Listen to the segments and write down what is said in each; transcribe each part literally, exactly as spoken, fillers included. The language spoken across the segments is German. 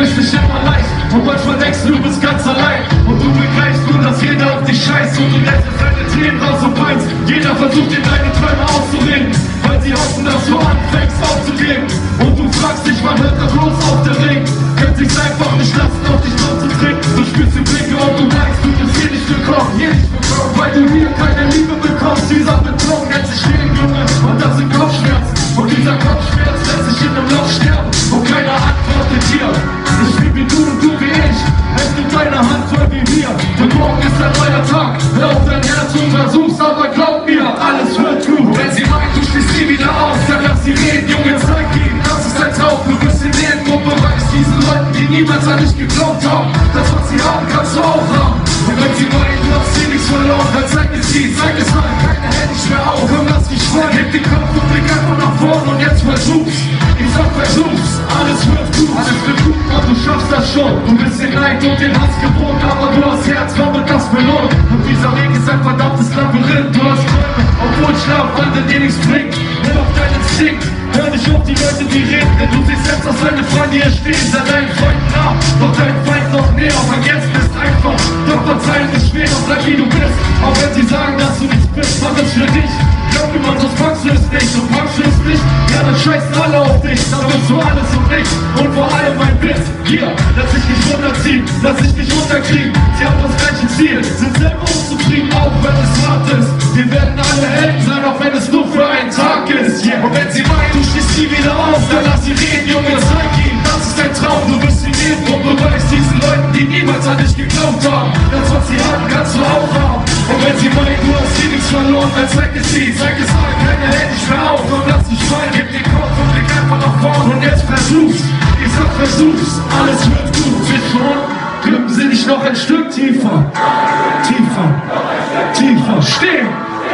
ist nicht immer leicht und manchmal denkst du, du bist ganz allein und du begreifst nur, dass jeder auf dich scheißt und du lässt deine Tränen raus und weinst. Jeder versucht dir deine Träume auszureden, weil sie hoffen, dass du anfängst aufzugeben und du fragst dich, wann hört er bloß auf der Ring? Können sich's einfach nicht lassen, auf dich konzentrieren. Du spürst die Blicke und du merkst, du bist hier nicht willkommen, hier nicht willkommen, weil du hier keine Liebe bekommst. Dieser Beton nennt sich Leben, Junge, und das sind Kopfschmerzen. Und dieser Kopfschmerz lässt sich in einem Loch sterben und keiner antwortet hier. Ich bin wie du und du wie ich, es nimmt deine Hand voll wie wir. Denn morgen ist ein neuer Tag, hör auf dein Herz und versuch's, aber glaub mir, alles wird gut. Wenn sie meint, du stehst nie wieder auf, dann lass sie reden, Junge, zeig ihnen, das ist dein Traum. Du bist in Leben und beweist diesen Leuten, die niemals an dich geglaubt haben, das, was sie haben, kannst du auch haben. Und wenn sie meinen, du hast hier nichts verloren, dann zeig es sie, zeig es mal, keiner hält dich mehr auf. Komm, lass dich voll, heb den Kopf und blick einfach nach vorne und jetzt versuch's. Ich sag, versuch's, alles wird gut, alles wird gut und du schaffst das schon. Du bist den Neid und den Hass gewohnt, aber du hast Herz, komm und das belohnt. Und dieser Weg ist ein verdammtes Labyrinth, du hast Träume, obwohl Schlafwandel dir nichts bringt. Nimm auf deinen Instinkt, hör nicht auf die Leute, die reden, denn du siehst selbst, dass deine Freunde hier stehen, sei deinen Freunden nah, doch dein Feind noch näher. Vergessen ist einfach, doch verzeihen ist schwer, doch bleib wie du bist. Auch wenn sie sagen, dass du nichts bist, mach es für dich. Glaub mir, man, sonst packst du es nicht und packst du es nicht, ja, dann scheißen alle auf dich, dann bist du alles und nichts. Und vor allem mein Bild, hier, lass dich nicht runterziehen, lass dich nicht runterkriegen. Sie haben das gleiche Ziel, sind selber unzufrieden, auch wenn es hart ist. Wir werden alle Helden sein, auch wenn es nur für einen Tag ist, yeah. Und wenn sie meinen, du stehst nie wieder auf, dann lass sie reden, Junge, zeig ihnen, das ist dein Traum. Du wirst sie leben und beweist diesen Leuten, die niemals an dich geglaubt haben, das, was sie haben, kannst du auch haben. Und wenn sie meinen, du hast hier nichts verloren, dann zeig es sie, zeig es mal, keiner hält dich mehr auf. Und lass dich fallen, gib den Kopf und blick einfach nach vorne und jetzt versuch's. Ich sag, versuch's, alles wird gut. Bis vorn, drücken sie dich noch ein Stück tiefer, tiefer, tiefer, stehen,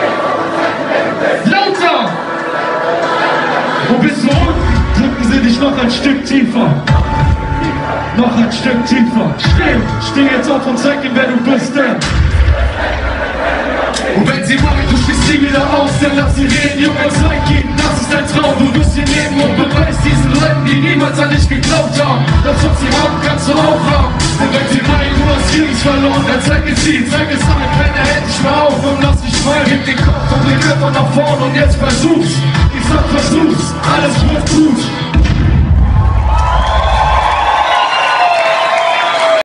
lauter. Und bis zu unten, drücken sie dich noch ein Stück tiefer, noch ein Stück tiefer, stehen, steh jetzt auf und zeig ihnen, wer du bist, denn. Und wenn sie meinen, du stehst nie wieder auf, dann lass sie reden, Junge, zeig ihnen, das ist dein Traum. Du wirst hier leben und beweist diesen Leuten, die niemals an dich geglaubt haben, das, was sie haben, kannst du auch haben. Und wenn sie meinen, du hast hier nichts verloren, dann zeig es sie, zeig es an, keiner hält dich mehr auf. Und lass dich fallen, heb den Kopf und blick einfach nach vorne und jetzt versuch's. Ich sag, versuch's, alles wird gut.